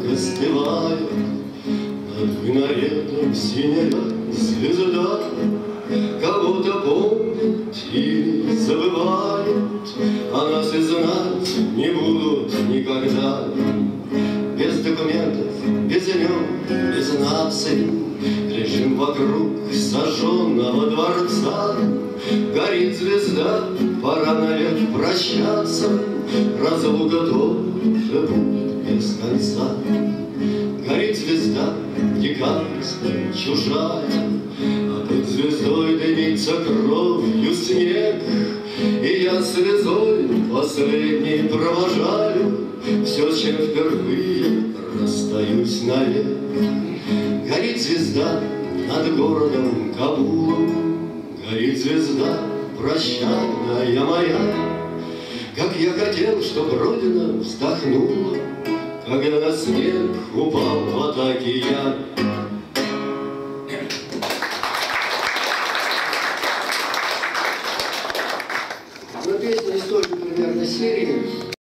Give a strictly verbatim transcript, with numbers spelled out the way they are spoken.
выстывают. Над минаретом синяя звезда кого-то помнит или забывает, а нас и знать не будут никогда. Без документов, без имен, без наций лежим вокруг сожженного дворца. Горит звезда, пора навек прощаться, разлука тоже будет без конца. Горит звезда, декабрьская, чужая, а под звездой дымится кровью снег. И я слезой последней провожаю все, с чем впервые расстаюсь навек. Горит звезда над городом Кабулом, горит звезда, прощальная моя. Как я хотел, чтоб Родина вздохнула, когда на снег упал в атаке я. Но песня из той же примерно серии